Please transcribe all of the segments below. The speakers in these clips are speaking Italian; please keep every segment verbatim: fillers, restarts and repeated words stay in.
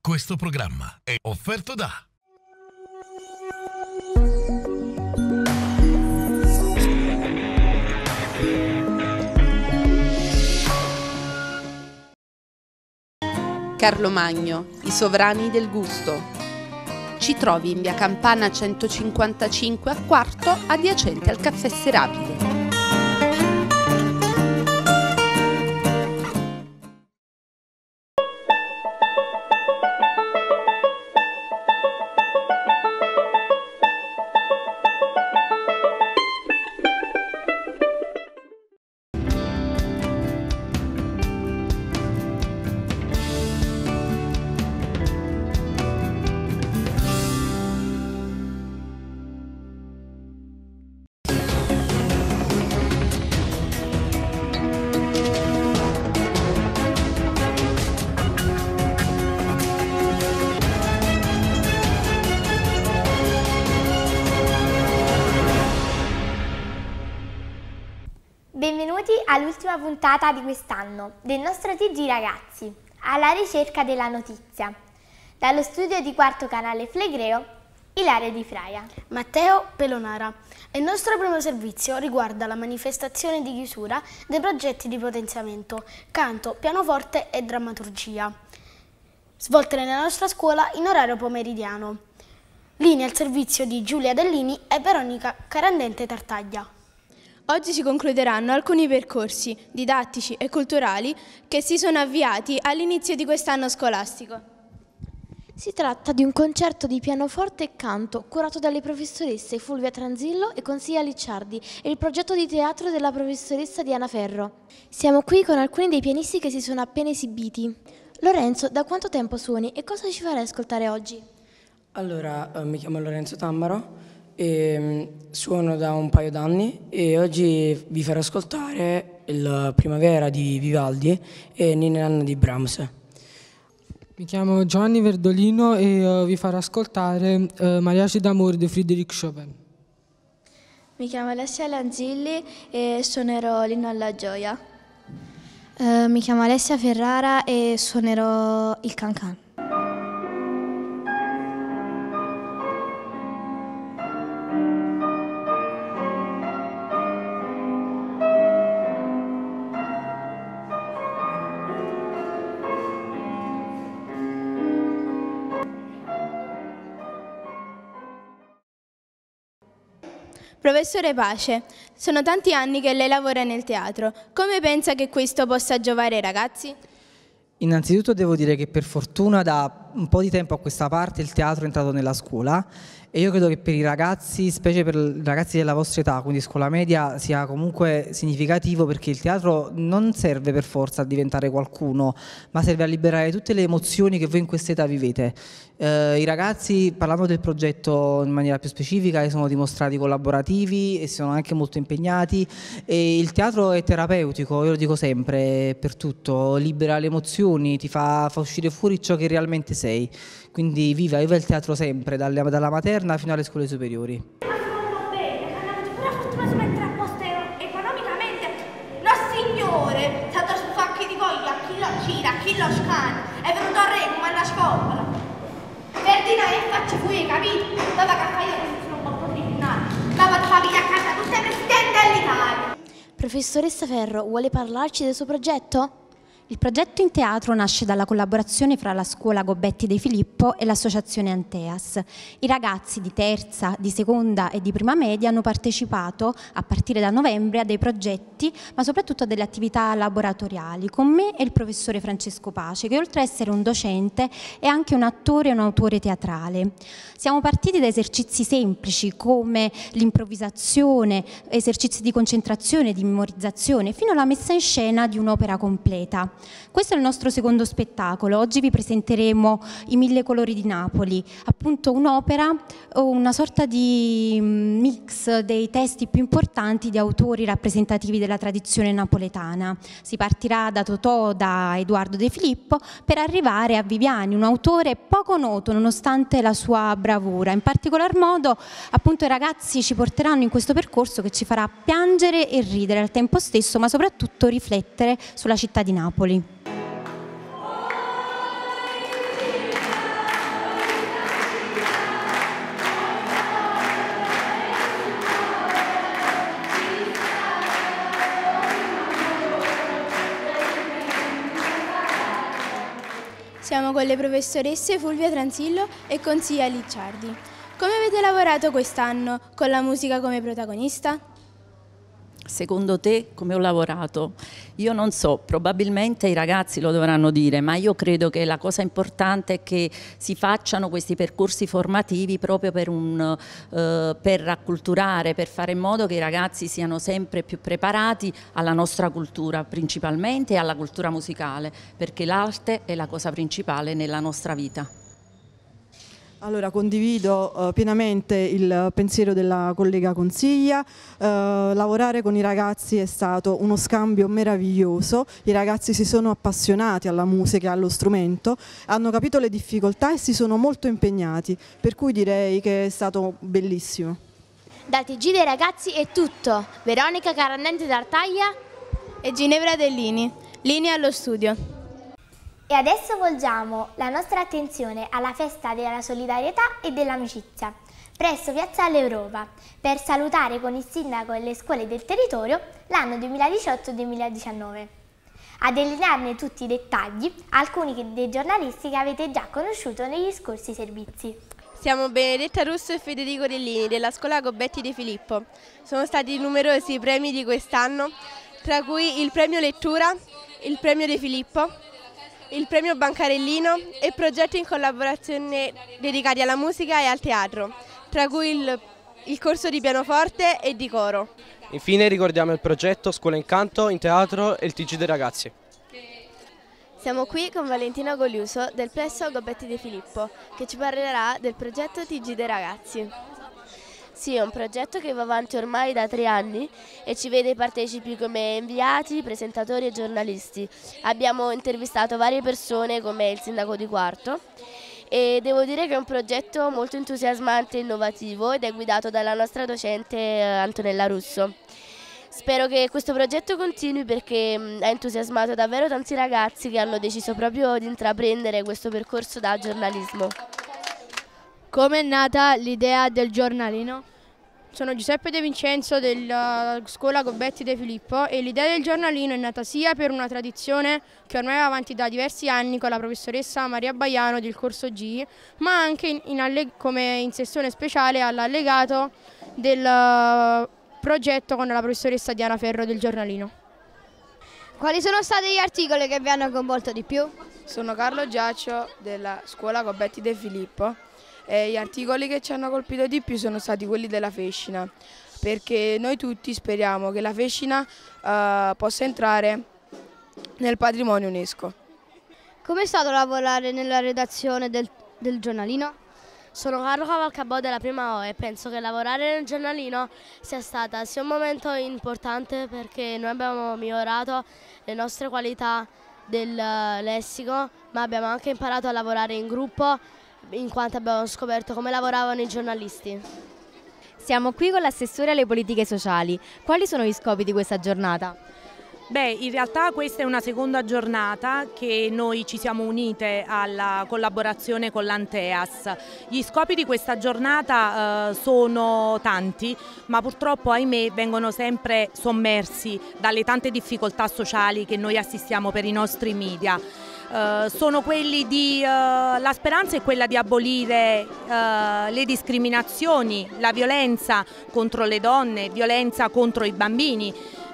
Questo programma è offerto da Carlo Magno, i sovrani del gusto. Ci trovi in via Campana centocinquantacinque a Quarto, adiacente al caffè Serapide. Benvenuti all'ultima puntata di quest'anno del nostro T G Ragazzi, alla ricerca della notizia. Dallo studio di Quarto Canale Flegreo, Ilaria Di Fraia. Matteo Pelonara. Il nostro primo servizio riguarda la manifestazione di chiusura dei progetti di potenziamento, canto, pianoforte e drammaturgia, svolte nella nostra scuola in orario pomeridiano. Linea al servizio di Giulia Dellini e Veronica Carandente Tartaglia. Oggi si concluderanno alcuni percorsi didattici e culturali che si sono avviati all'inizio di quest'anno scolastico. Si tratta di un concerto di pianoforte e canto curato dalle professoresse Fulvia Transillo e Consiglia Licciardi e il progetto di teatro della professoressa Diana Ferro. Siamo qui con alcuni dei pianisti che si sono appena esibiti. Lorenzo, da quanto tempo suoni e cosa ci farai ascoltare oggi? Allora, eh, mi chiamo Lorenzo Tammaro. E suono da un paio d'anni e oggi vi farò ascoltare il Primavera di Vivaldi e Ninna Nanna di Brahms. Mi chiamo Giovanni Verdolino e uh, vi farò ascoltare uh, Mariachi d'amore di Frédéric Chopin. Mi chiamo Alessia Lanzilli e suonerò l'Inno alla gioia. Uh, mi chiamo Alessia Ferrara e suonerò il Cancan. Professore Pace, sono tanti anni che lei lavora nel teatro. Come pensa che questo possa giovare ai ragazzi? Innanzitutto devo dire che per fortuna da un po' di tempo a questa parte il teatro è entrato nella scuola e io credo che per i ragazzi, specie per i ragazzi della vostra età, quindi scuola media, sia comunque significativo perché il teatro non serve per forza a diventare qualcuno, ma serve a liberare tutte le emozioni che voi in questa età vivete. Eh, I ragazzi, parlando del progetto in maniera più specifica, si sono dimostrati collaborativi e si sono anche molto impegnati e il teatro è terapeutico, io lo dico sempre, per tutto, libera le emozioni, ti fa, fa uscire fuori ciò che realmente sei. Quindi viva, viva il teatro sempre, dalle, dalla materna fino alle scuole superiori. Ma sono bene, però fortuna si mettere a posto economicamente. No signore, è stato su facchi di voglia, a chi lo gira, a chi lo scana, è venuto a re come alla scuola. Ferdinando e facci fuori, capito? Dove che fai io sono un po' criminale. Dove ti fa via a casa tutte le presidenti dell'Italia. Professoressa Ferro, vuole parlarci del suo progetto? Il progetto in teatro nasce dalla collaborazione fra la scuola Gobetti De Filippo e l'associazione Anteas. I ragazzi di terza, di seconda e di prima media hanno partecipato a partire da novembre a dei progetti, ma soprattutto a delle attività laboratoriali con me e il professore Francesco Pace, che oltre ad essere un docente è anche un attore e un autore teatrale. Siamo partiti da esercizi semplici come l'improvvisazione, esercizi di concentrazione, di memorizzazione, fino alla messa in scena di un'opera completa. Questo è il nostro secondo spettacolo. Oggi vi presenteremo I Mille Colori di Napoli, appunto un'opera o una sorta di mix dei testi più importanti di autori rappresentativi della tradizione napoletana. Si partirà da Totò, da Edoardo De Filippo, per arrivare a Viviani, un autore poco noto nonostante la sua bravura. In particolar modo, appunto, i ragazzi ci porteranno in questo percorso che ci farà piangere e ridere al tempo stesso, ma soprattutto riflettere sulla città di Napoli. siamo con le professoresse Fulvia Transillo e Consiglia Licciardi. Come avete lavorato quest'anno con la musica come protagonista? Secondo te come ho lavorato? Io non so, probabilmente i ragazzi lo dovranno dire, ma io credo che la cosa importante è che si facciano questi percorsi formativi proprio per, un, eh, per acculturare, per fare in modo che i ragazzi siano sempre più preparati alla nostra cultura principalmente e alla cultura musicale, perché l'arte è la cosa principale nella nostra vita. Allora, condivido uh, pienamente il pensiero della collega Consiglia. Uh, lavorare con i ragazzi è stato uno scambio meraviglioso, i ragazzi si sono appassionati alla musica e allo strumento, hanno capito le difficoltà e si sono molto impegnati, per cui direi che è stato bellissimo. Da T G dei ragazzi è tutto. Veronica Carannente d'Artaglia e Ginevra Dellini. Linea allo studio. E adesso volgiamo la nostra attenzione alla festa della solidarietà e dell'amicizia presso Piazzale Europa per salutare con il sindaco e le scuole del territorio l'anno duemiladiciotto duemiladiciannove. A delinearne tutti i dettagli alcuni dei giornalisti che avete già conosciuto negli scorsi servizi. Siamo Benedetta Russo e Federico Dellini della scuola Gobbetti De Filippo. Sono stati numerosi i premi di quest'anno, tra cui il premio Lettura, il premio De Filippo, il premio Bancarellino e progetti in collaborazione dedicati alla musica e al teatro, tra cui il, il corso di pianoforte e di coro. Infine ricordiamo il progetto Scuola in Canto, in teatro e il T G dei ragazzi. Siamo qui con Valentina Goliuso del Plesso Gobbetti De Filippo che ci parlerà del progetto T G dei ragazzi. Sì, è un progetto che va avanti ormai da tre anni e ci vede partecipi come inviati, presentatori e giornalisti. Abbiamo intervistato varie persone come il sindaco di Quarto e devo dire che è un progetto molto entusiasmante e innovativo ed è guidato dalla nostra docente Antonella Russo. Spero che questo progetto continui perché ha entusiasmato davvero tanti ragazzi che hanno deciso proprio di intraprendere questo percorso da giornalismo. Come è nata l'idea del giornalino? Sono Giuseppe De Vincenzo della scuola Gobbetti De Filippo e l'idea del giornalino è nata sia per una tradizione che ormai va avanti da diversi anni con la professoressa Maria Baiano del corso G, ma anche in, in come in sessione speciale all'allegato del progetto con la professoressa Diana Ferro del giornalino. Quali sono stati gli articoli che vi hanno coinvolto di più? Sono Carlo Giaccio della scuola Gobbetti De Filippo. E gli articoli che ci hanno colpito di più sono stati quelli della Fescina, perché noi tutti speriamo che la Fescina uh, possa entrare nel patrimonio UNESCO. Come è stato lavorare nella redazione del, del giornalino? Sono Carlo Cavalcabò della prima O e penso che lavorare nel giornalino sia stato sia un momento importante perché noi abbiamo migliorato le nostre qualità del lessico, ma abbiamo anche imparato a lavorare in gruppo, in quanto abbiamo scoperto come lavoravano i giornalisti. Siamo qui con l'assessore alle politiche sociali. Quali sono gli scopi di questa giornata? Beh, in realtà questa è una seconda giornata che noi ci siamo unite alla collaborazione con l'Anteas. Gli scopi di questa giornata eh, sono tanti, ma purtroppo, ahimè, vengono sempre sommersi dalle tante difficoltà sociali che noi assistiamo per i nostri media. Uh, sono quelli di, uh, la speranza è quella di abolire uh, le discriminazioni, la violenza contro le donne, violenza contro i bambini,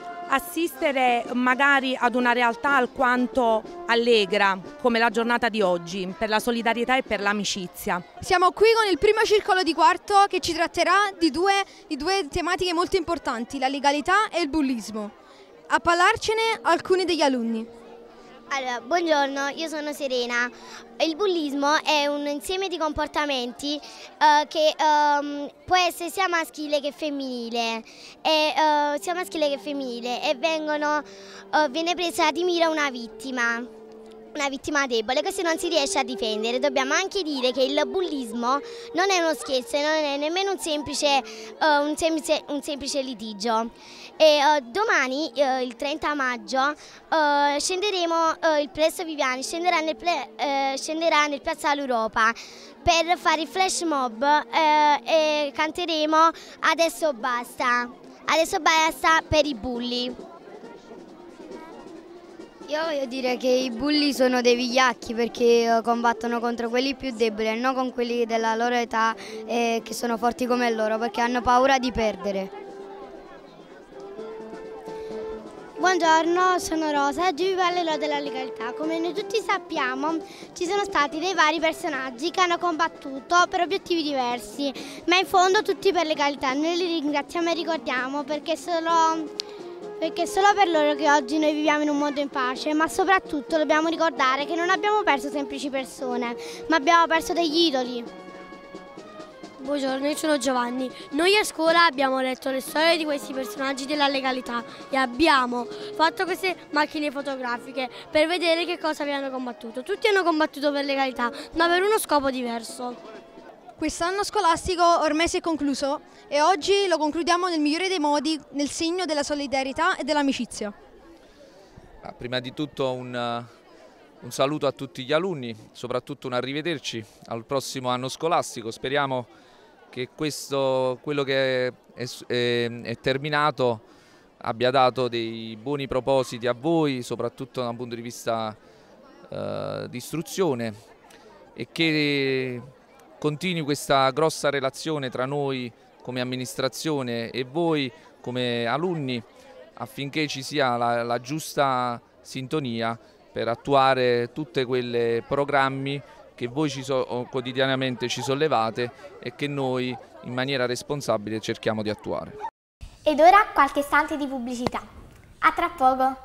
assistere magari ad una realtà alquanto allegra come la giornata di oggi per la solidarietà e per l'amicizia. Siamo qui con il primo circolo di Quarto che ci tratterà di due, di due tematiche molto importanti, la legalità e il bullismo. A parlarcene alcuni degli alunni. Allora, buongiorno, io sono Serena. Il bullismo è un insieme di comportamenti uh, che um, può essere sia maschile che femminile, e, uh, sia maschile che femminile e vengono, uh, viene presa di mira una vittima. Una vittima debole che se non si riesce a difendere. Dobbiamo anche dire che il bullismo non è uno scherzo, non è nemmeno un semplice, uh, un semplice, un semplice litigio. E uh, domani, uh, il trenta maggio, uh, scenderemo, uh, il Plesso Viviani scenderà nel, ple, uh, scenderà nel Piazzale Europa per fare il flash mob uh, e canteremo Adesso basta, adesso basta per i bulli. Io voglio dire che i bulli sono dei vigliacchi perché combattono contro quelli più deboli e non con quelli della loro età e che sono forti come loro perché hanno paura di perdere. Buongiorno, sono Rosa, oggi vi parlerò della legalità. Come noi tutti sappiamo ci sono stati dei vari personaggi che hanno combattuto per obiettivi diversi, ma in fondo tutti per legalità. Noi li ringraziamo e ricordiamo perché solo... Perché è solo per loro che oggi noi viviamo in un mondo in pace, ma soprattutto dobbiamo ricordare che non abbiamo perso semplici persone, ma abbiamo perso degli idoli. Buongiorno, io sono Giovanni. Noi a scuola abbiamo letto le storie di questi personaggi della legalità e abbiamo fatto queste macchine fotografiche per vedere che cosa avevano combattuto. Tutti hanno combattuto per legalità, ma per uno scopo diverso. Quest'anno scolastico ormai si è concluso e oggi lo concludiamo nel migliore dei modi, nel segno della solidarietà e dell'amicizia. Prima di tutto un, un saluto a tutti gli alunni, soprattutto un arrivederci al prossimo anno scolastico. Speriamo che questo, quello che è, è, è terminato abbia dato dei buoni propositi a voi, soprattutto da un punto di vista eh, di istruzione, e che continui questa grossa relazione tra noi come amministrazione e voi come alunni affinché ci sia la, la giusta sintonia per attuare tutti quei programmi che voi ci so, quotidianamente ci sollevate e che noi in maniera responsabile cerchiamo di attuare. Ed ora qualche istante di pubblicità. A tra poco!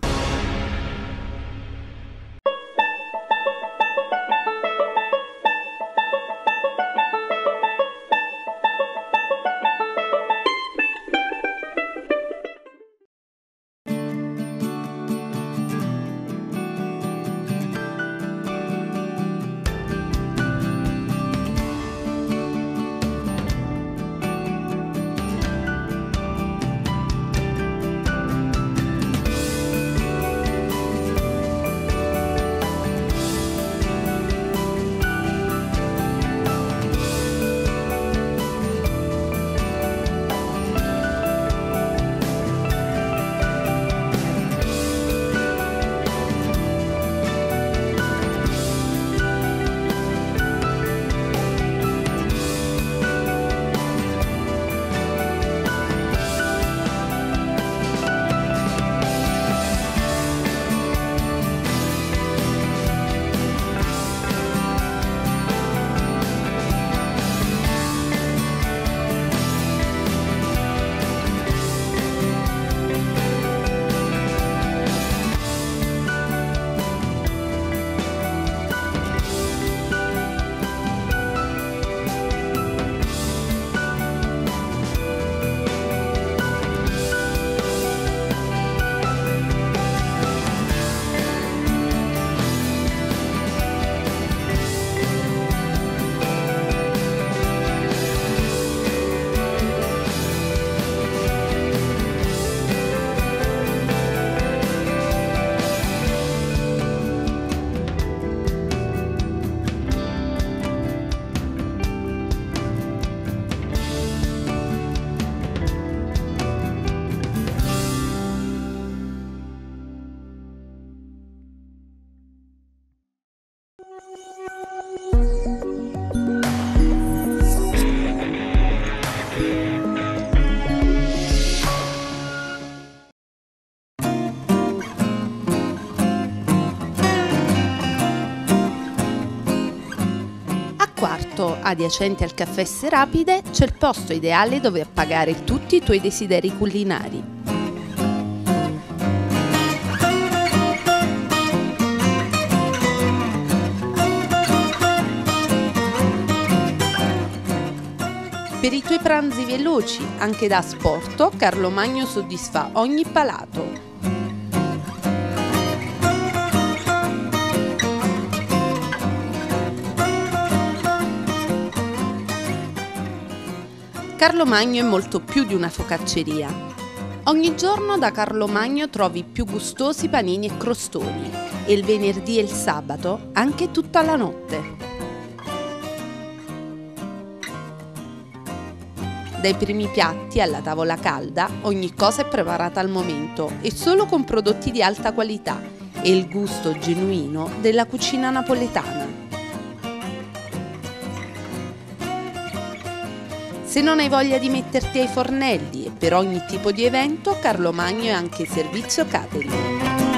Adiacente al caffè Serapide c'è il posto ideale dove appagare tutti i tuoi desideri culinari. Per i tuoi pranzi veloci, anche da asporto, Carlo Magno soddisfa ogni palato. Carlo Magno è molto più di una focacceria. Ogni giorno da Carlo Magno trovi più gustosi panini e crostoni e il venerdì e il sabato anche tutta la notte. Dai primi piatti alla tavola calda, ogni cosa è preparata al momento e solo con prodotti di alta qualità e il gusto genuino della cucina napoletana. Se non hai voglia di metterti ai fornelli e per ogni tipo di evento, Carlo Magno è anche servizio catering.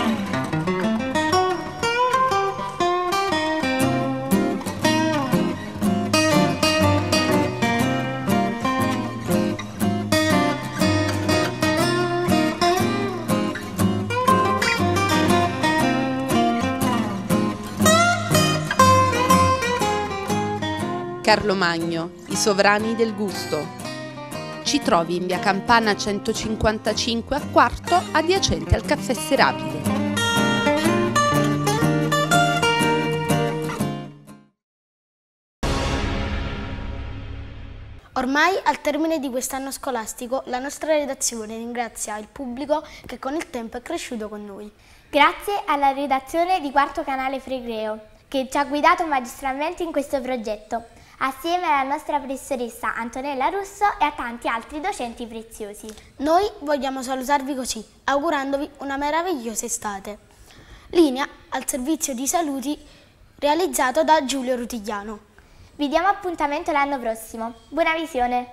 Carlo Magno, i sovrani del gusto. Ci trovi in via Campana centocinquantacinque a Quarto, adiacente al Caffè Serapide. Ormai al termine di quest'anno scolastico la nostra redazione ringrazia il pubblico che con il tempo è cresciuto con noi. Grazie alla redazione di Quarto Canale Flegreo che ci ha guidato magistralmente in questo progetto, assieme alla nostra professoressa Antonella Russo e a tanti altri docenti preziosi. Noi vogliamo salutarvi così, augurandovi una meravigliosa estate. Linea al servizio di saluti realizzato da Giulio Rutigliano. Vi diamo appuntamento l'anno prossimo. Buona visione!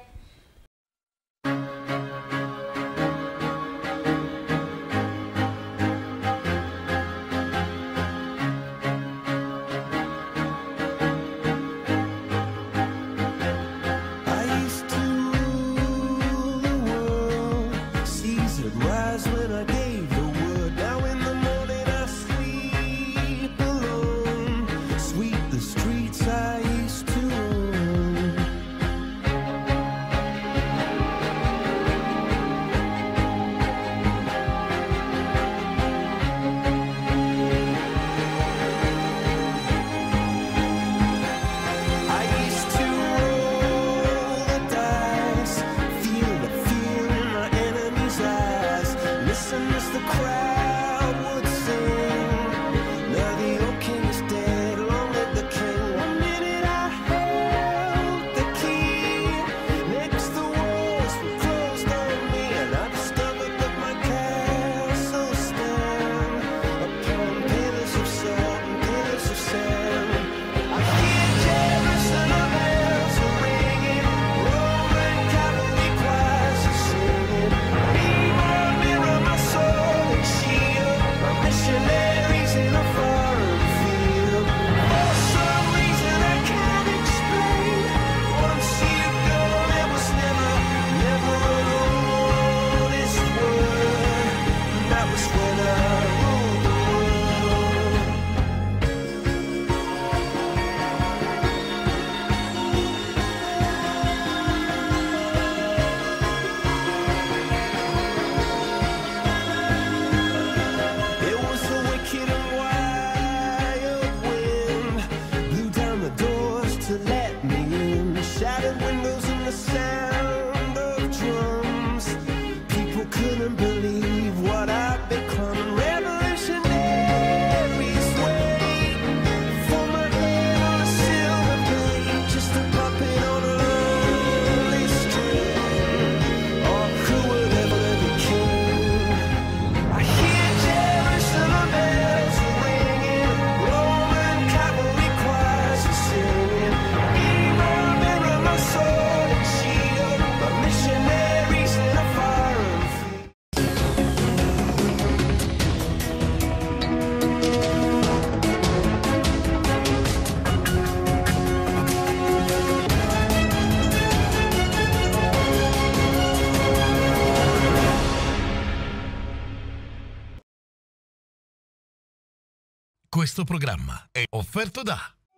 Questo programma è offerto da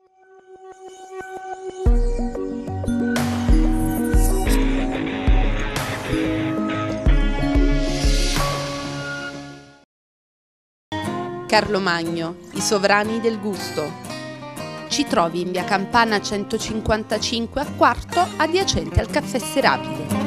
Carlo Magno, i sovrani del gusto. Ci trovi in via Campana centocinquantacinque a Quarto, adiacente al Caffè Serapide.